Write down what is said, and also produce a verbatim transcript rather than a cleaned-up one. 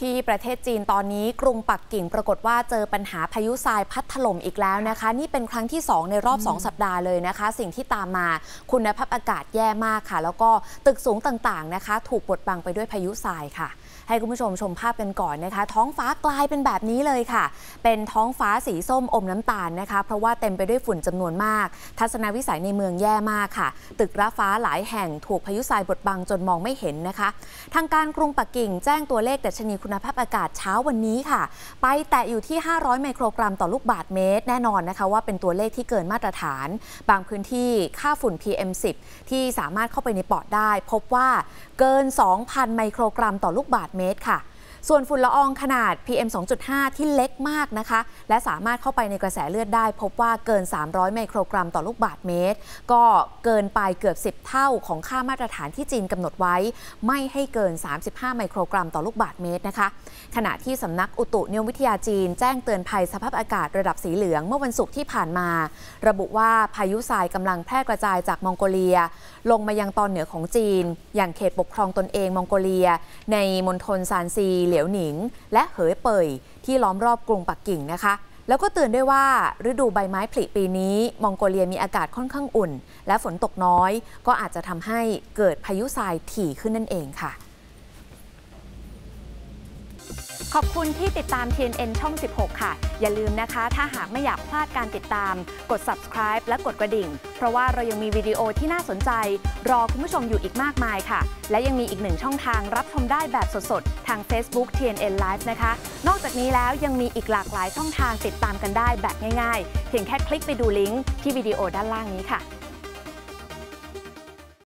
ที่ประเทศจีนตอนนี้กรุงปักกิ่งปรากฏว่าเจอปัญหาพายุทรายพัดถล่มอีกแล้วนะคะนี่เป็นครั้งที่สองในรอบสองสัปดาห์เลยนะคะสิ่งที่ตามมาคุณภาพอากาศแย่มากค่ะแล้วก็ตึกสูงต่างๆนะคะถูกบดบังไปด้วยพายุทรายค่ะให้คุณผู้ชมชมภาพกันก่อนนะคะท้องฟ้ากลายเป็นแบบนี้เลยค่ะเป็นท้องฟ้าสีส้มอมน้ำตาลนะคะเพราะว่าเต็มไปด้วยฝุ่นจำนวนมากทัศนวิสัยในเมืองแย่มากค่ะตึกระฟ้าหลายแห่งถูกพายุทรายบดบังจนมองไม่เห็นนะคะทางการกรุงปักกิ่งแจ้งตัวเลขดัชนีคุณภาพอากาศเช้าวันนี้ค่ะไปแตะอยู่ที่ห้าร้อยไมโครกรัมต่อลูกบาศก์เมตรแน่นอนนะคะว่าเป็นตัวเลขที่เกินมาตรฐานบางพื้นที่ค่าฝุ่น พี เอ็ม สิบ ที่สามารถเข้าไปในปอดได้พบว่าเกิน สองพัน ไมโครกรัมต่อลูกบาศก์เมตรค่ะส่วนฝุ่นละอองขนาด พี เอ็ม สองจุดห้า ที่เล็กมากนะคะและสามารถเข้าไปในกระแสเลือดได้พบว่าเกินสามร้อยไมโครกรัมต่อลูกบาศก์เมตรก็เกินไปเกือบสิบเท่าของค่ามาตรฐานที่จีนกำหนดไว้ไม่ให้เกินสามสิบห้าไมโครกรัมต่อลูกบาศก์เมตรนะคะขณะที่สำนักอุตุนิยมวิทยาจีนแจ้งเตือนภัยสภาพอากาศระดับสีเหลืองเมื่อวันศุกร์ที่ผ่านมาระบุว่าพายุทรายกำลังแพร่กระจายจากมองโกเลียลงมายังตอนเหนือของจีนอย่างเขตปกครองตนเองมองโกเลียในมณฑลซานซีเหลียวหนิงและเหยเป่ยที่ล้อมรอบกรุงปักกิ่งนะคะแล้วก็เตือนด้วยว่าฤดูใบไม้ผลิปีนี้มองโกเลียมีอากาศค่อนข้างอุ่นและฝนตกน้อยก็อาจจะทำให้เกิดพายุทรายถี่ขึ้นนั่นเองค่ะขอบคุณที่ติดตาม ที เอ็น เอ็น ช่อง สิบหก ค่ะอย่าลืมนะคะถ้าหากไม่อยากพลาดการติดตามกด ซับสไครบ์ และกดกระดิ่งเพราะว่าเรายังมีวิดีโอที่น่าสนใจรอคุณผู้ชมอยู่อีกมากมายค่ะและยังมีอีกหนึ่งช่องทางรับชมได้แบบสดๆทาง Facebook ที เอ็น เอ็น Live นะคะนอกจากนี้แล้วยังมีอีกหลากหลายช่องทางติดตามกันได้แบบง่ายๆเพียงแค่คลิกไปดูลิงก์ที่วิดีโอด้านล่างนี้ค่ะ